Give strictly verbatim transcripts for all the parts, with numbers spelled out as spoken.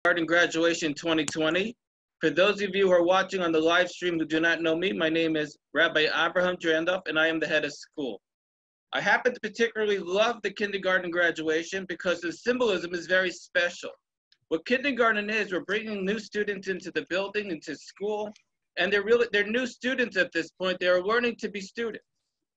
Kindergarten Graduation twenty twenty. For those of you who are watching on the live stream who do not know me, my name is Rabbi Abraham Drandorf, and I am the head of school. I happen to particularly love the kindergarten graduation because the symbolism is very special. What kindergarten is, we're bringing new students into the building, into school, and they're really, they're new students at this point. They're learning to be students.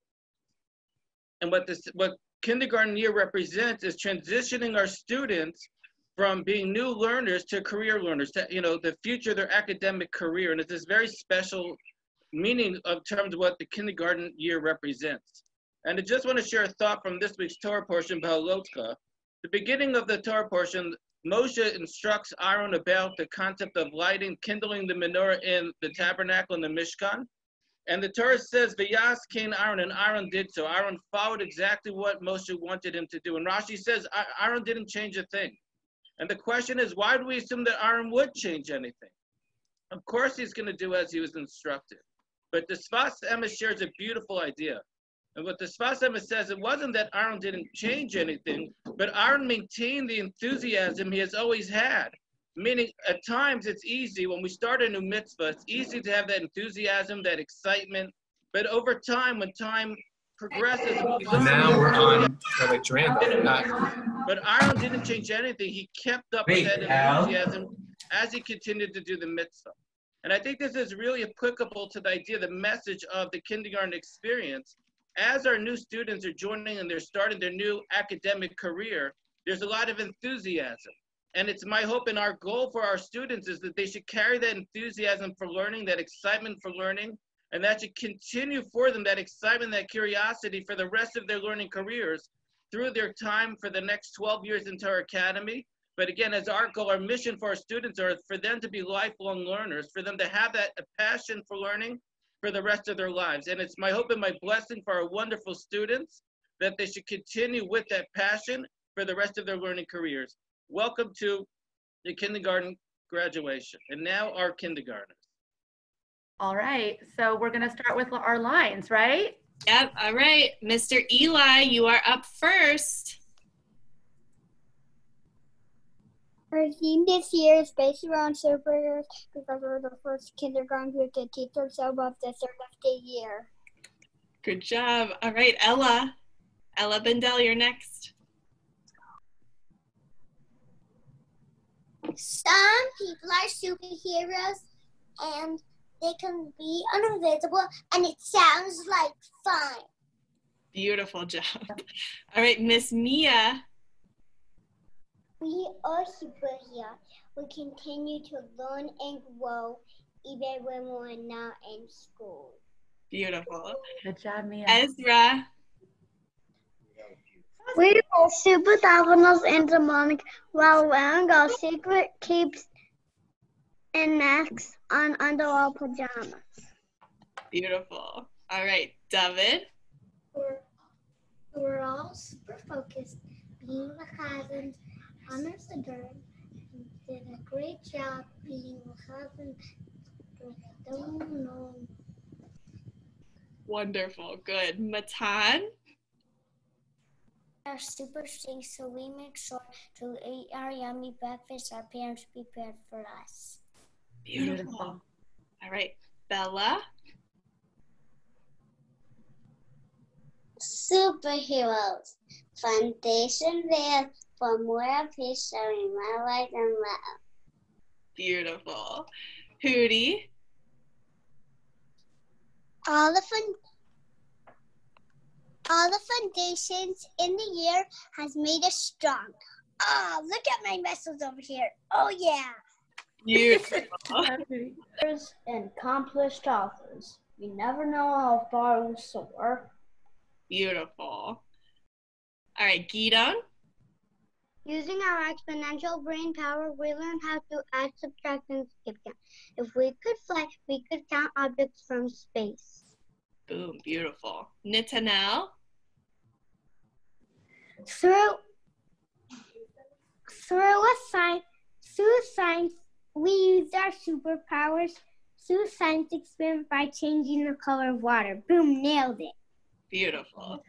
And what this, what kindergarten year represents is transitioning our students from being new learners to career learners, to, you know, the future of their academic career. And it's this very special meaning of terms of what the kindergarten year represents. And I just want to share a thought from this week's Torah portion, Behalotka. The beginning of the Torah portion, Moshe instructs Aaron about the concept of lighting, kindling the menorah in the tabernacle and the Mishkan. And the Torah says, V'yas Cain Aaron, and Aaron did so. Aaron followed exactly what Moshe wanted him to do. And Rashi says, Aaron didn't change a thing. And the question is, why do we assume that Aaron would change anything? Of course he's going to do as he was instructed. But the Sfas Emes shares a beautiful idea. And what the Sfas Emes says, it wasn't that Aaron didn't change anything, but Aaron maintained the enthusiasm he has always had. Meaning, at times it's easy, when we start a new mitzvah, it's easy to have that enthusiasm, that excitement. But over time, when time progresses, now we're on Rabbi Drandorf. But Aaron didn't change anything. He kept up with that enthusiasm as he continued to do the mitzvah. And I think this is really applicable to the idea, the message of the kindergarten experience. As our new students are joining and they're starting their new academic career, there's a lot of enthusiasm. And it's my hope and our goal for our students is that they should carry that enthusiasm for learning, that excitement for learning, and that should continue for them, that excitement, that curiosity for the rest of their learning careers through their time for the next twelve years into our academy. But again, as our goal, our mission for our students are for them to be lifelong learners, for them to have that passion for learning for the rest of their lives. And it's my hope and my blessing for our wonderful students that they should continue with that passion for the rest of their learning careers. Welcome to the kindergarten graduation. And now our kindergartners. All right, so we're gonna start with our lines, right? Yep, all right. Mister Eli, you are up first. Our theme this year is based around superheroes because we're the first kindergarten group to teach ourselves about the third of the year. Good job. All right, Ella. Ella Bendel, you're next. Some people are superheroes and they can be invisible and it sounds like fun. Beautiful job. All right, Miss Mia. We are superheroes. We continue to learn and grow even when we're not in school. Beautiful. Good job, Mia. Ezra. We are super dominoes and demonic while wearing our secret capes and masks on under our pajamas. Beautiful. All right, David. We're, we're all super focused, being the cousins, honors the dirt, and did a great job being the cousins. Don't know. Wonderful. Good. Matan. Are super strong, so we make sure to eat our yummy breakfast our parents prepared for us. Beautiful. Beautiful. All right, Bella. Superheroes. Foundation veil for more of his showing my light and love. Beautiful. Hootie. All the fun. All the foundations in the year has made us strong. Oh, look at my muscles over here. Oh, yeah. Beautiful. And accomplished authors. We never know how far we'll soar. Beautiful. All right, Gideon. Using our exponential brain power, we learn how to add, subtract, and skip count. If we could fly, we could count objects from space. Boom, beautiful. Nitanel. Through, through a science, through science, we use our superpowers through science experiment by changing the color of water. Boom, nailed it. Beautiful.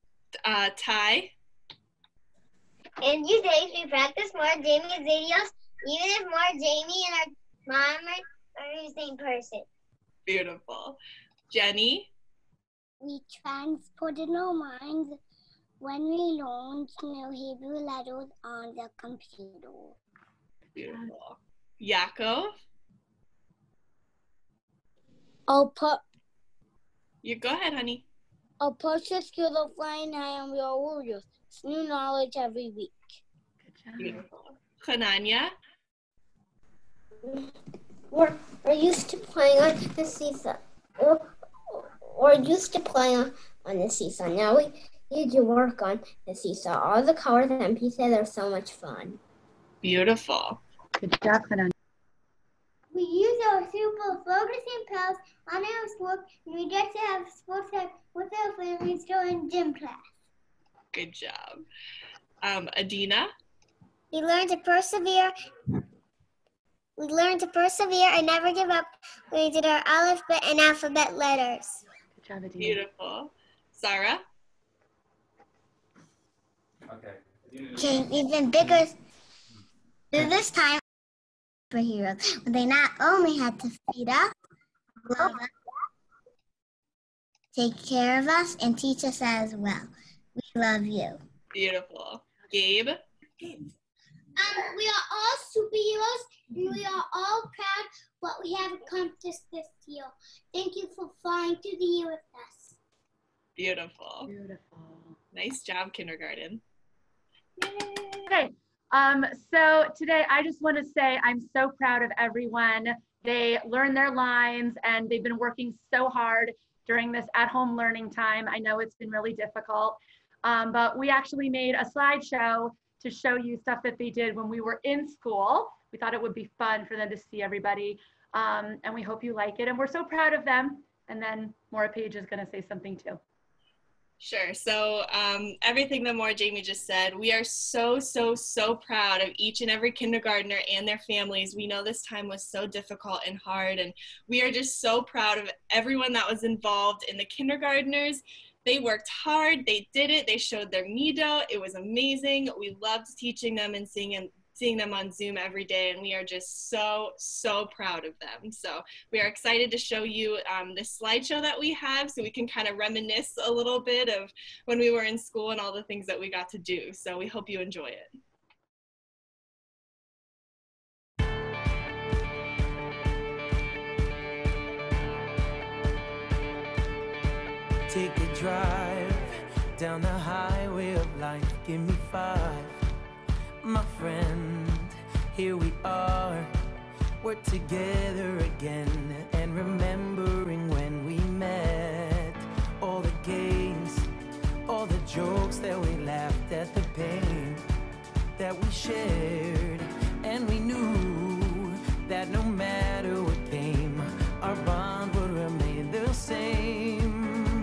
Uh, Ty. In these days, we practice more gaming videos Even if more Jamie and our mom are, are the same person. Beautiful. Jenny? We transport in our minds when we learn new Hebrew letters on the computer. Beautiful. Yaakov? I'll put You go ahead, honey. I'll purchase you the flying high on your warriors. It's new knowledge every week. Good job. Beautiful. Hananya? We're, we're used to playing on the seesaw. We're, we're used to playing on, on the seesaw. Now we need to work on the seesaw. All the colors and pieces are so much fun. Beautiful. Good job, Hanan. We use our super focusing pals on our work, and we get to have sports time with our families during gym class. Good job. Um, Adina? We learn to persevere. We learn to persevere and never give up. We did our alphabet and alphabet letters. Good job, Adina. Beautiful. Sarah? Okay. Okay, even bigger. This time, superheroes. They not only had to feed us, love us, take care of us, and teach us as well. We love you. Beautiful. Gabe? Um, we are all superheroes, and we are all proud of what we have accomplished this year. Thank you for flying through the year with us. Beautiful. Beautiful. Nice job, kindergarten. Okay, um, so today I just want to say I'm so proud of everyone. They learned their lines and they've been working so hard during this at-home learning time. I know it's been really difficult, um, but we actually made a slideshow to show you stuff that they did when we were in school. We thought it would be fun for them to see everybody, um, and we hope you like it. And we're so proud of them. And then Maura Page is going to say something too. Sure. So um, everything that Maura Jamie just said, we are so, so, so proud of each and every kindergartner and their families. We know this time was so difficult and hard, and we are just so proud of everyone that was involved in the kindergartners. They worked hard. They did it. They showed their mido. It was amazing. We loved teaching them and seeing them. seeing them on Zoom every day, and we are just so, so proud of them. So we are excited to show you um, this slideshow that we have so we can kind of reminisce a little bit of when we were in school and all the things that we got to do. So we hope you enjoy it. Take a drive down the highway of life. Give me five, my friend. Here we are. We're together again and remembering when we met. All the games, all the jokes that we laughed at, the pain that we shared, and we knew that no matter what came, our bond would remain the same.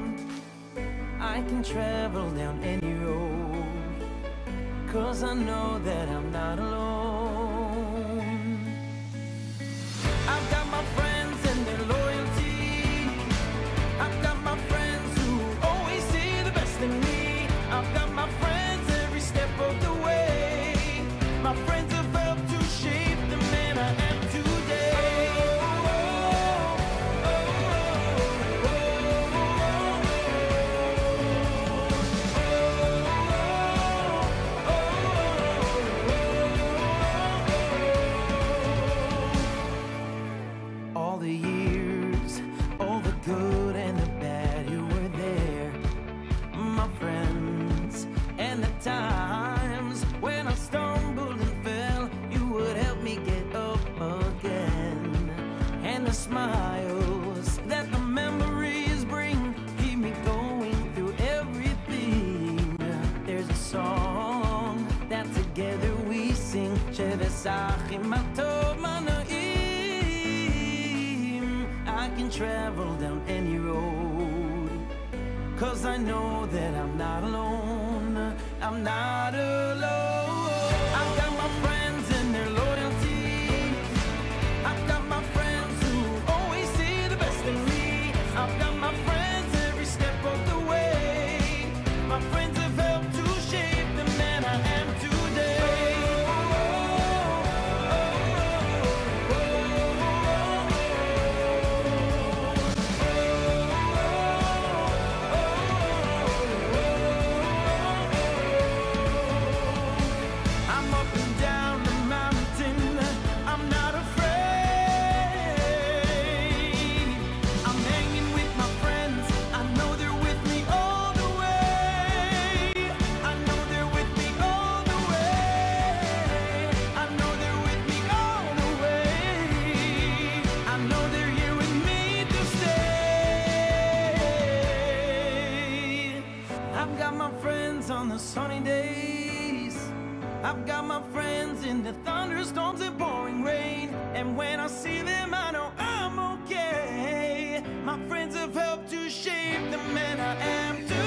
I can travel down any road, 'cause I know that I'm not alone. I've got my friends and their loyalty. I've got my friends who always see the best in me. I've got my friends every step of the way. My friends have helped to shape the man I am today. All the years, all the good and the bad, you were there, my friends. And the times when I stumbled and fell, you would help me get up again. And the smiles that the memories bring keep me going through everything. There's a song that together we sing, Shevesachim Atov Manoim. I can travel down any road, 'cause I know that I'm not alone. I'm not alone. I've got my friends and their loyalty. I've got my friends who always see the best in me. I've got my friends every step of the way. My friends have helped to shape the man I am today. Oh, oh, oh, on the sunny days. I've got my friends in the thunderstorms and pouring rain. And when I see them, I know I'm okay. My friends have helped to shape the man I am today.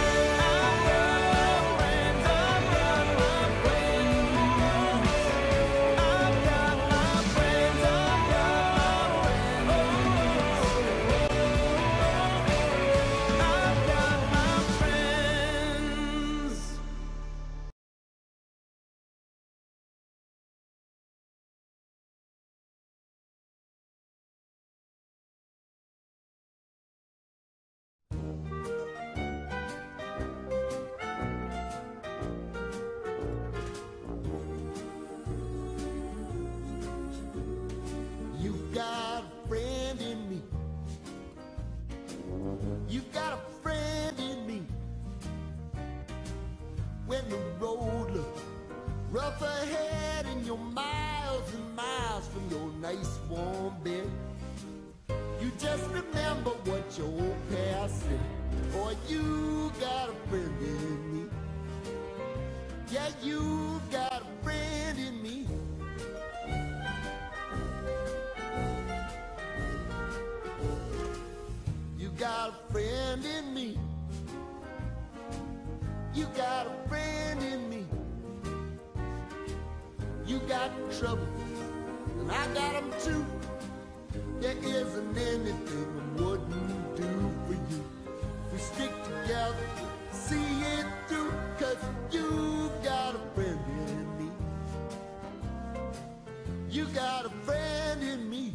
You've got a friend in me. When the road looks rough ahead and you're miles and miles from your nice warm bed, you just remember what your old past said. Boy, you got a friend in me. Yeah, you got a friend in me. You got a friend in me. You got a friend in me. You got trouble, and I got them too. There isn't anything I wouldn't do for you. We stick together, see it through, 'cause you got a friend in me. You got a friend in me.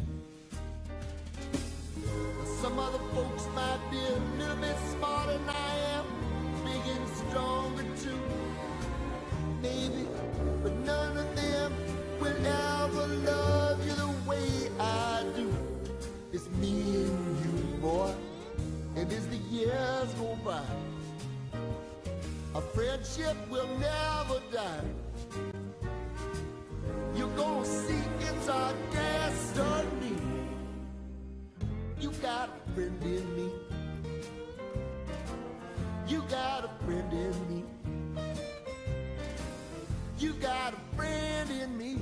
Some other folks might be a little bit smarter than I am, big and stronger too, maybe, but none of them will ever love you the way I do. It's me and you, boy, and as the years go by, our friendship will never die. You're gonna see it's our destiny. You got a friend in me. You got a friend in me. You got a friend in me.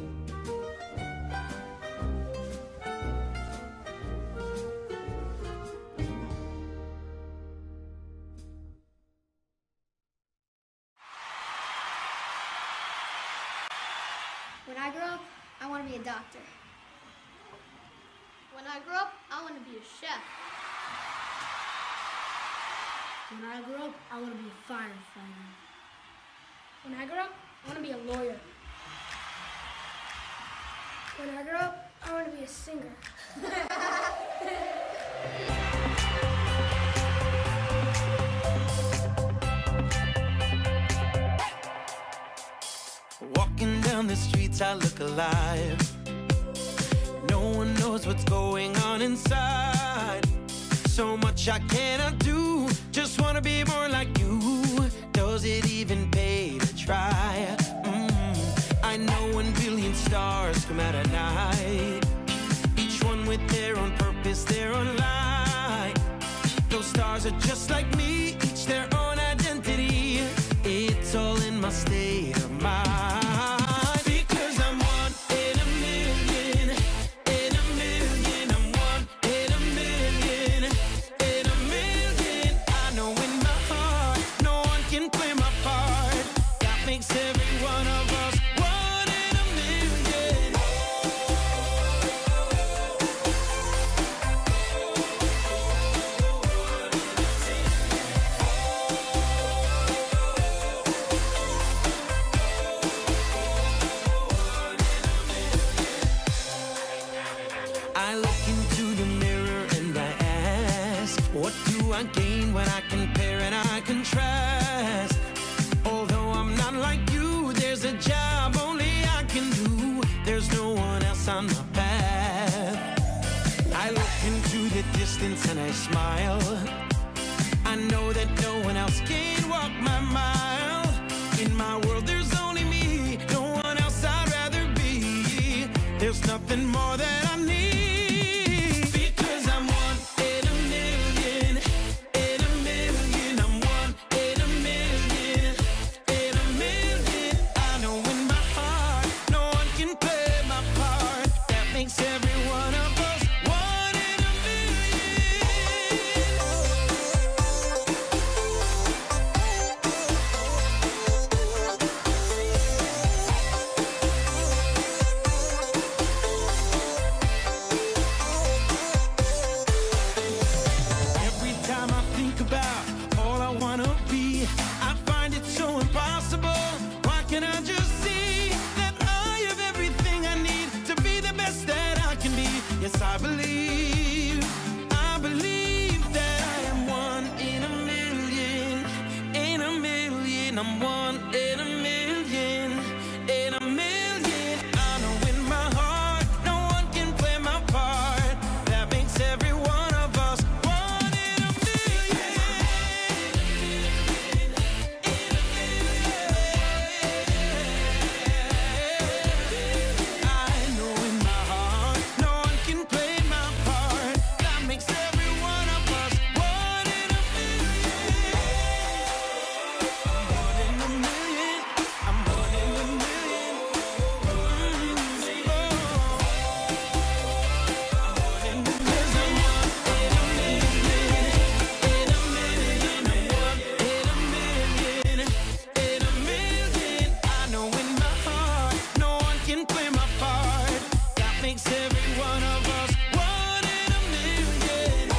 When I grow up, I want to be a doctor. When I grow up, I want to be a chef. When I grow up, I want to be a firefighter. When I grow up, I want to be a lawyer. When I grow up, I want to be a singer. Walking down the streets, I look alive. No one knows what's going on inside. So much I cannot do. Just wanna be more like you. Does it even pay to try? Mm. I know one billion stars come out at night, each one with their own purpose, their own light. Those stars are just like me, each their own identity. It's all in my state of mind. I gain when I compare and I contrast. Although I'm not like you, there's a job only I can do. There's no one else on my path. I look into the distance and I smile. I know that no one else can walk my mile. In my world there's only me, no one else I'd rather be. There's nothing more that I need. million, I'm one in a million, in a million. I know in my heart, no one can play my part. That makes every one of us one in a million. I know in my heart, no one can play my part. That makes every one of us one in a million. One in a million. I'm one in a million. Mm, oh. One in a million. I'm one in a million. In a million. I'm one in a million. In a million. I know in my heart, no one can play my part. That makes every one of us one in a million.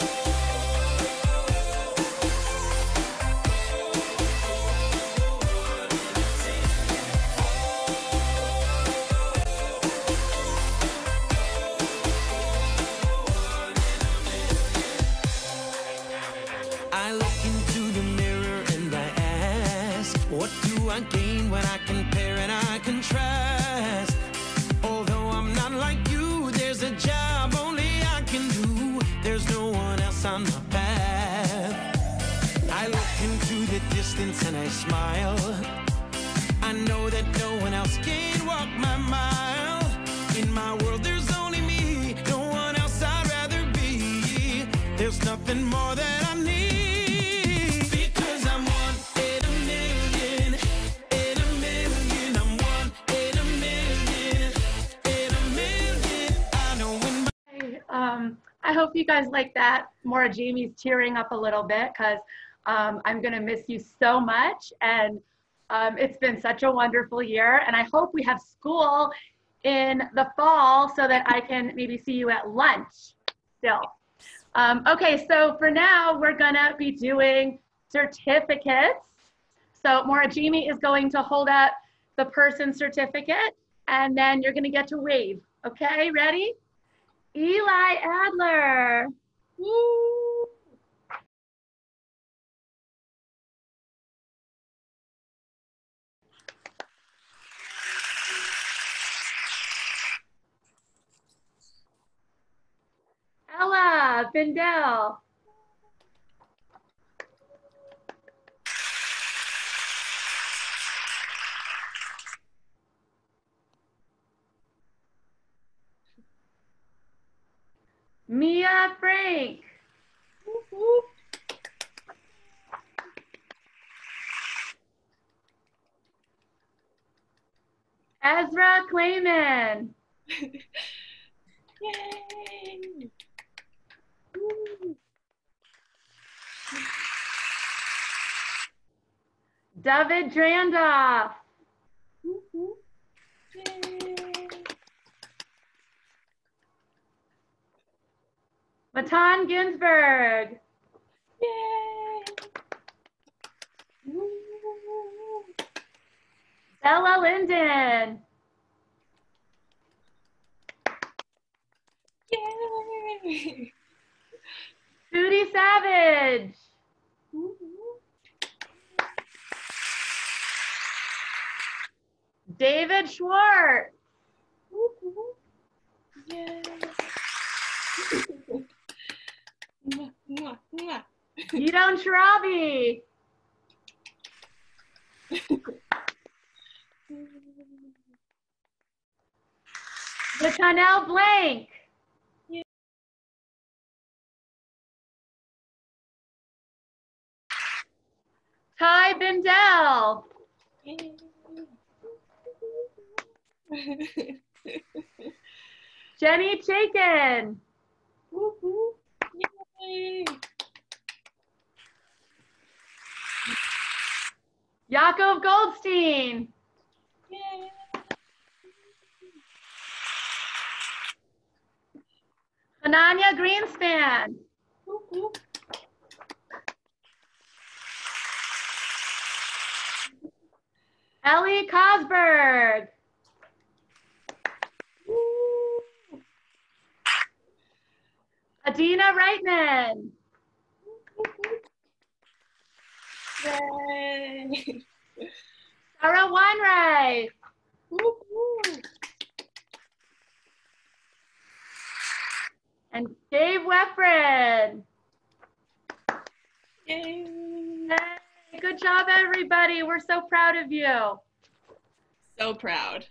I look into the mirror and I ask, what do I gain when I compare and I contrast? Although I'm not like you, there's a job only I can do. There's no one else on my path. I look into the distance and I smile. I know that no one else can walk my mile. In my world, there's only me. No one else I'd rather be. There's nothing more that I need. Because I'm one in a million. In a million. I'm one in a million. In a million. I know when my Hey, Um, I hope you guys like that. Maura Jamie's tearing up a little bit because um, I'm going to miss you so much. And um, it's been such a wonderful year. And I hope we have school in the fall so that I can maybe see you at lunch still. Um, okay, so for now, we're going to be doing certificates. So Maura Jamie is going to hold up the person's certificate, and then you're going to get to wave. Okay, ready? Eli Adler. Woo. Ella Bindell. Mia Frank. Whoop, whoop. Ezra Clayman. Yay. Woo. David Drandoff. Whoop, whoop. Yay. Matan Ginsberg. Yay. Woo. Bella Linden. Yay. Foodie Savage. Woo. David Schwartz. Woo. Yay. Yidon Sharabi. Latanel Blank. Ty Bindell. Jenny Chaikin. Yay. Yaakov Goldstein. Yay. Ananya Greenspan. Ellie Cosberg. Adina Reitman. Yay! Sarah Weinreich. And Dave Weffred. Yay! Hey, good job, everybody. We're so proud of you. So proud.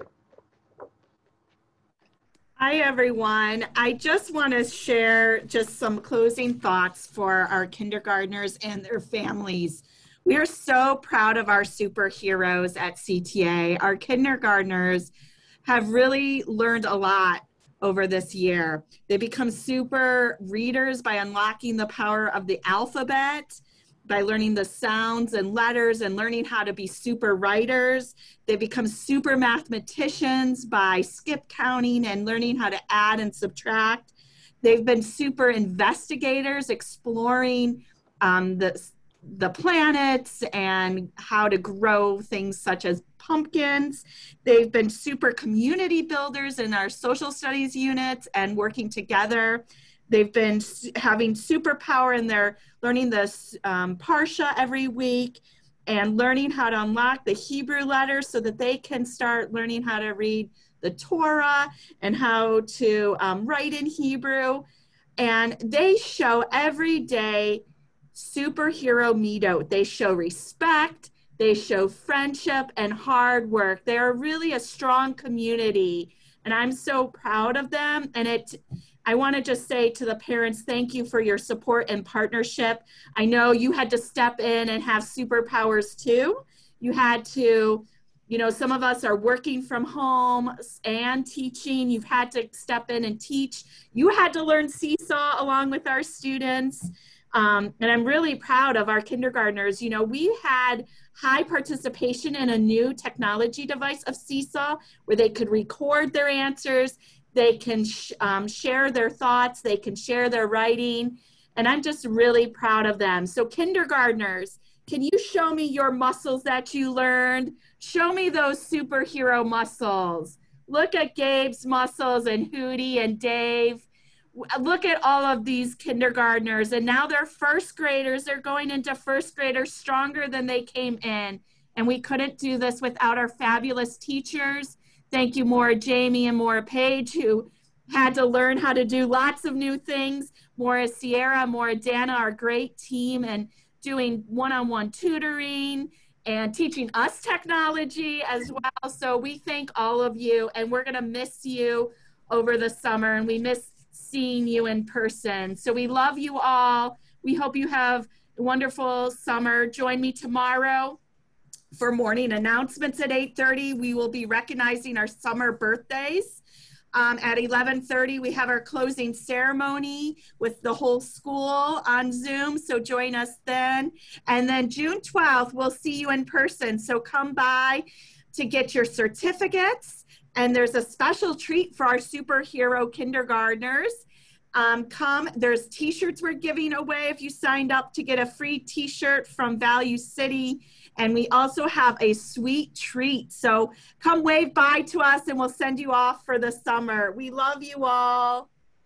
Hi, everyone. I just want to share just some closing thoughts for our kindergartners and their families. We are so proud of our superheroes at C T A. Our kindergartners have really learned a lot over this year. They become super readers by unlocking the power of the alphabet, by learning the sounds and letters and learning how to be super writers. They become super mathematicians by skip counting and learning how to add and subtract. They've been super investigators, exploring um, the, the planets and how to grow things such as pumpkins. They've been super community builders in our social studies units and working together. They've been having superpower in their learning this um, Parsha every week and learning how to unlock the Hebrew letters so that they can start learning how to read the Torah and how to um, write in Hebrew. And they show every day superhero meetout. They show respect, they show friendship and hard work. They are really a strong community, and I'm so proud of them. And it I want to just say to the parents, thank you for your support and partnership. I know you had to step in and have superpowers too. You had to, you know, some of us are working from home and teaching. You've had to step in and teach. You had to learn Seesaw along with our students. Um, and I'm really proud of our kindergartners. You know, we had high participation in a new technology device of Seesaw where they could record their answers. They can sh um, share their thoughts, they can share their writing, and I'm just really proud of them. So kindergartners, can you show me your muscles that you learned? Show me those superhero muscles. Look at Gabe's muscles and Hootie and Dave. Look at all of these kindergartners, and now they're first graders. They're going into first graders stronger than they came in, and we couldn't do this without our fabulous teachers. Thank you, Maura Jamie and Maura Page, who had to learn how to do lots of new things. Maura Sierra, Maura Dana, our great team, and doing one-on-one tutoring and teaching us technology as well. So we thank all of you, and we're gonna miss you over the summer, and we miss seeing you in person. So we love you all. We hope you have a wonderful summer. Join me tomorrow for morning announcements at eight thirty. We will be recognizing our summer birthdays. Um, at eleven thirty, we have our closing ceremony with the whole school on Zoom, so join us then. And then June twelfth, we'll see you in person, so come by to get your certificates. And there's a special treat for our superhero kindergartners. Um, come, there's t-shirts we're giving away if you signed up to get a free t-shirt from Value City. And we also have a sweet treat. So come wave bye to us and we'll send you off for the summer. We love you all.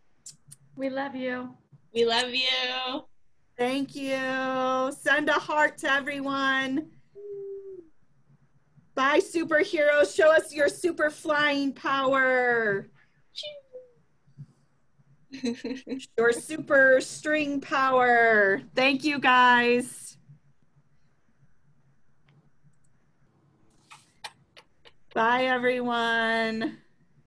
We love you. We love you. Thank you. Send a heart to everyone. Bye, superheroes. Show us your super flying power. Your super string power. Thank you, guys. Bye, everyone.